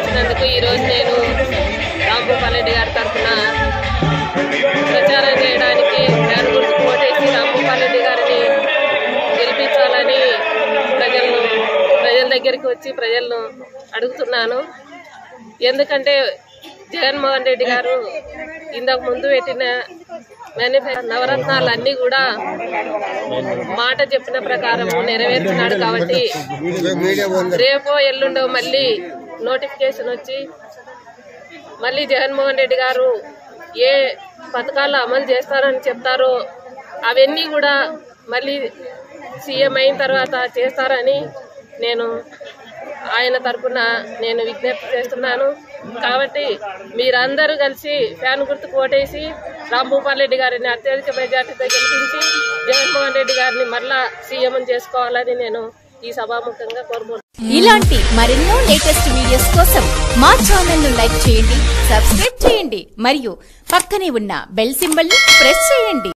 చేసినందుకు ఈరోజు నేను రాంభూపాల్ రెడ్డి గారి తరఫున ప్రచారం చేయడానికి ఫ్యాన్ గుర్తుకు ఓటేసి రాంభూపాల్ రెడ్డి గారిని గెలిపించాలని ప్రజల దగ్గరికి వచ్చి ప్రజలను అడుగుతున్నాను. ఎందుకంటే జగన్మోహన్ రెడ్డి గారు ఇంతకు ముందు పెట్టిన నవరత్నాలు అన్ని కూడా మాట చెప్పిన ప్రకారం నెరవేర్చినాడు. కాబట్టి రేపో ఎల్లుండో మళ్ళీ నోటిఫికేషన్ వచ్చి మళ్ళీ జగన్మోహన్ రెడ్డి గారు ఏ పథకాలు అమలు చేస్తారని చెప్తారో అవన్నీ కూడా మళ్ళీ సీఎం అయిన తర్వాత చేస్తారని నేను ఆయన తరఫున నేను విజ్ఞప్తి చేస్తున్నాను. కాబట్టి మీరందరూ కలిసి ఫ్యాన్ గుర్తుకు ఓటేసి రాంభూపాల్ రెడ్డి గారిని అత్యధిక మెజార్టీతో గెలిపించి జగన్మోహన్ రెడ్డి గారిని మరలా సీఎం చేసుకోవాలని నేను ఈ సభాముఖంగా కోరుకుంటున్నాను. ఇలాంటి మరెన్నో లేటెస్ట్ వీడియోస్ కోసం మా ఛానల్ ను లైక్ చేయండి, సబ్స్క్రైబ్ చేయండి మరియు పక్కనే ఉన్న బెల్ సింబల్ ని ప్రెస్ చేయండి.